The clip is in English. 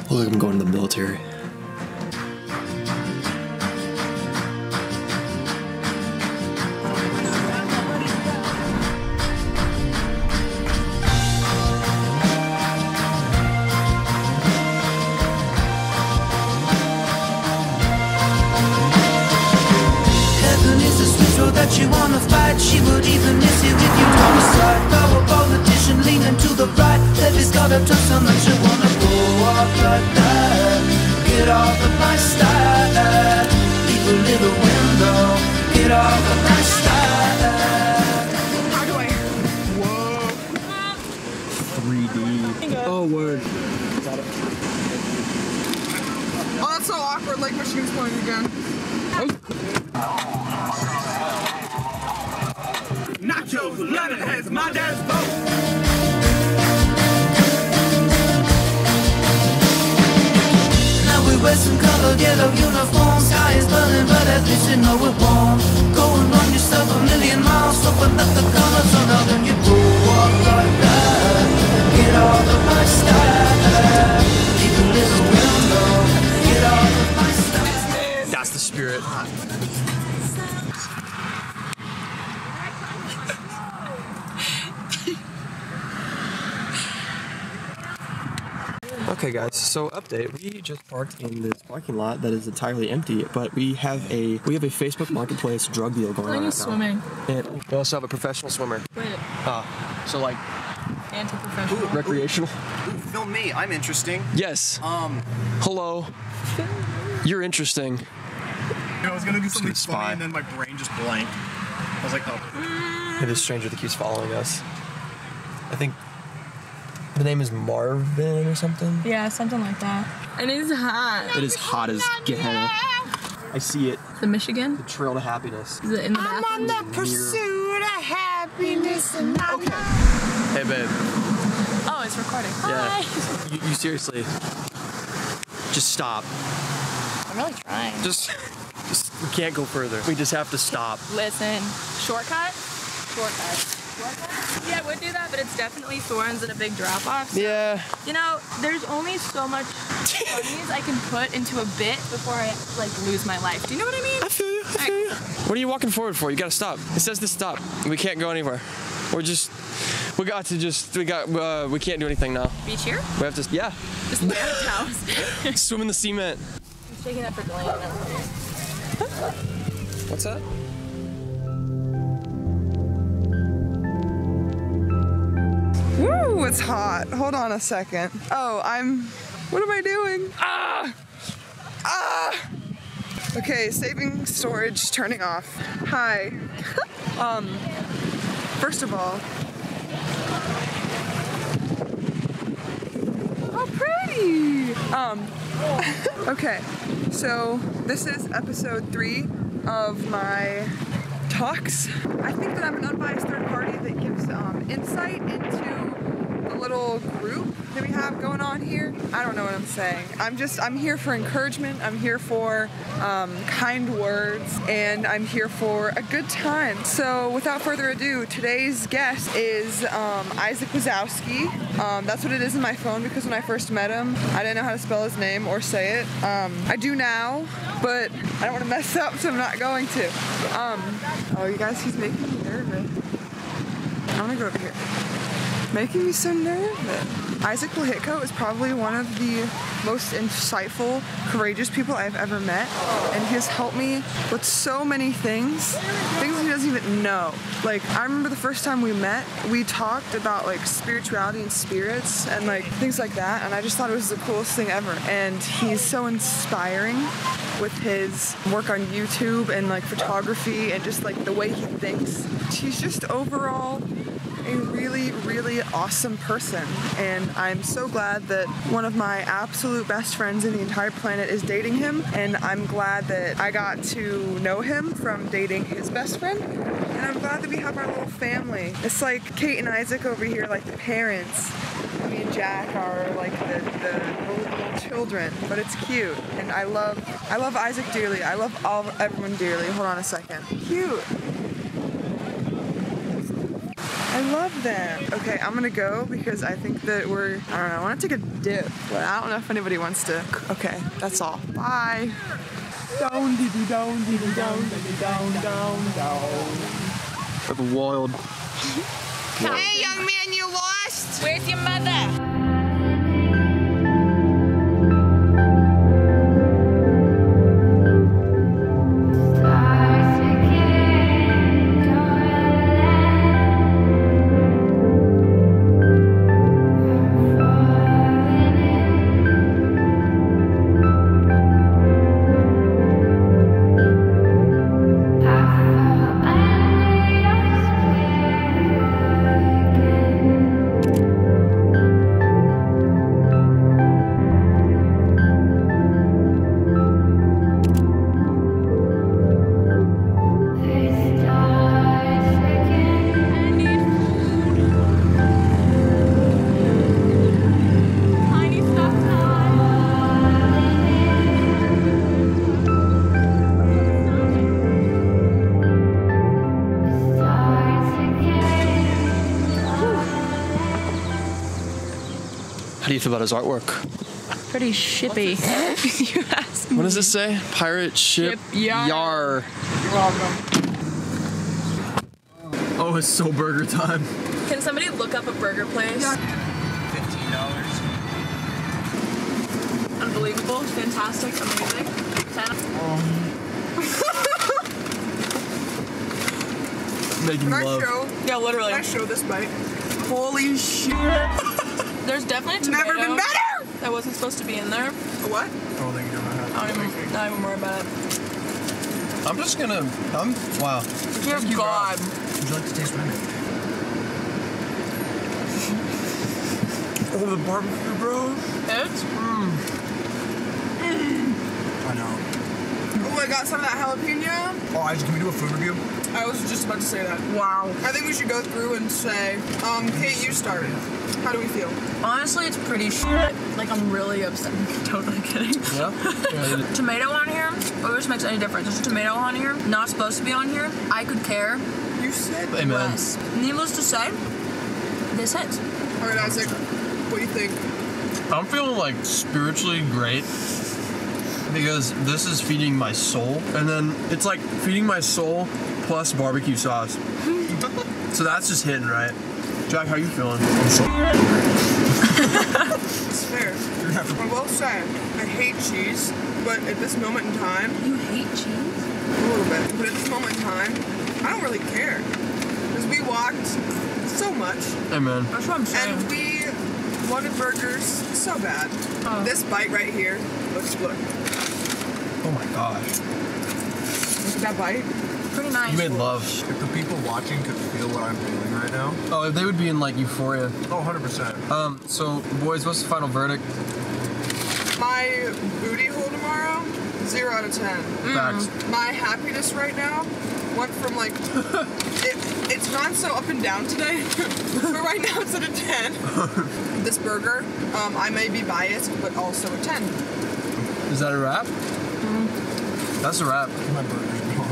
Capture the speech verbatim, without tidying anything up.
Look like I'm going to the military. That you wanna fight, she would even miss you if you on the side. Throw a politician leaning to the right. Levy's got a touch so much you wanna go off like that. Get off of my style. Leave a little window. Get off of my style. How do I? Whoa. three D. Oh, word. Got it. Oh, that's so awkward. Like machine's playing again. Oh. Nachos, lemon has my dad's vote. Now we wear some colored yellow uniforms. Sky is burning, but at least you know it won't. Go and run yourself a million miles. Open up the colors on out and you go walk like that. Get off of my style. Keep a little window. Get off of my style. That's the spirit. Okay guys, so update. We just parked in this parking lot that is entirely empty, but we have a we have a Facebook Marketplace drug deal going on right swimming. now. And we also have a professional swimmer. Wait. Uh, so like anti-professional. Recreational. Ooh, film me. I'm interesting. Yes. Um. Hello. You're interesting. You know, I was gonna do something funny and then my brain just blanked. I was like, oh. Hey, this stranger that keeps following us. I think the name is Marvin or something? Yeah, something like that. And it's hot. It is hot as Gehenna. I see it. The Michigan? The trail to happiness. Is it in the I'm bathroom? on the pursuit of happiness and I'm okay. Hey, babe. Oh, it's recording. Yeah. Hi. You, you seriously. Just stop. I'm really trying. Just, just, we can't go further. We just have to stop. Listen, shortcut? Shortcut. Yeah, I would do that, but it's definitely thorns and a big drop-off. So, Yeah. you know, there's only so much funnies I can put into a bit before I, like, lose my life. Do you know what I mean? I feel you, I feel you. What are you walking forward for? You gotta stop. It says to stop. We can't go anywhere. We're just, we got to just, we got, uh, we can't do anything now. Beach here? We have to, yeah. Just lay out towels. Swim in the cement. I'm shaking up for Delaney. What's that? Woo, it's hot. Hold on a second. Oh, I'm, what am I doing? Ah! Ah! Okay, saving storage, turning off. Hi. um, first of all, how pretty! Um, okay, so this is episode three of my talks. I think that I'm an unbiased third party that gives um, insight into the little group that we have going on here. I don't know what I'm saying. I'm just, I'm here for encouragement. I'm here for um, kind words, and I'm here for a good time. So without further ado, today's guest is um, Isaac Wazowski. Um, that's what it is in my phone because when I first met him, I didn't know how to spell his name or say it. Um, I do now, but I don't want to mess up, so I'm not going to. Um, oh, you guys, he's making me nervous. I'm gonna go over here. Making me so nervous. Isaac Wahitko is probably one of the most insightful, courageous people I've ever met, and he has helped me with so many things, things he doesn't even know. Like, I remember the first time we met, we talked about like spirituality and spirits and like things like that, and I just thought it was the coolest thing ever. And he's so inspiring with his work on YouTube and like photography and just like the way he thinks. He's just overall a really, really awesome person, and I'm so glad that one of my absolute best friends in the entire planet is dating him, and I'm glad that I got to know him from dating his best friend, and I'm glad that we have our little family. It's like Kate and Isaac over here, like the parents. Me and Jack are like the, the little children, but it's cute, and I love, I love Isaac dearly. I love all everyone dearly. Hold on a second. Cute. I love them. Okay, I'm gonna go because I think that we're, I don't know, I want to take a dip, but I don't know if anybody wants to. Okay, that's all. Bye. Down, dee dee down, dee dee down, dee dee down, down, down. That's wild. Hey, young man, you lost? Where's your mother? How do you feel about his artwork? Pretty shippy. You asked me. What does it say? Pirate ship, Ship yar. yar. You're welcome. Oh, it's so burger time. Can somebody look up a burger place? Fifteen dollars. Unbelievable, fantastic, amazing. ten. Making Can I love. show? Yeah, literally. Can I show this bite? Holy shit! There's definitely a tomato Never been better. that wasn't supposed to be in there. A what? I don't think you're gonna I don't even, not even worry about it. I'm just gonna. I'm. Wow. Dear God. Would you like to taste ramen? Oh, the barbecue, bro. It's I know. Oh, I got some of that jalapeno. Oh, Isaac, can we do a food review? I was just about to say that. wow. I think we should go through and say, um, Kate, you started. How do we feel? Honestly, it's pretty shit. Like, I'm really upset. I'm totally kidding. Yeah. Tomato on here, or which makes any difference. There's a tomato on here, not supposed to be on here. I could care You said. Hey, man. less. Needless to say, this hits. All right, Isaac. What do you think? I'm feeling like spiritually great because this is feeding my soul, and then it's like feeding my soul plus barbecue sauce. So that's just hitting right. Jack, how you feeling? It's fair. I will say, I hate cheese, but at this moment in time, You hate cheese? a little bit, but at this moment in time, I don't really care. Because we walked so much, Hey, man. That's what I'm saying. and we wanted burgers so bad. Oh. This bite right here, let's look. Oh my gosh. Look at that bite. Pretty nice. You made love. If the people watching could feel what I'm feeling right now. Oh, they would be in like euphoria. Oh, one hundred percent. Um, so boys, what's the final verdict? My booty hole tomorrow, zero out of ten. Facts. My happiness right now went from like, it, it's gone so up and down today, but right now it's at a ten. This burger, um, I may be biased, but also a ten. Is that a wrap? That's a wrap. My burger's gone.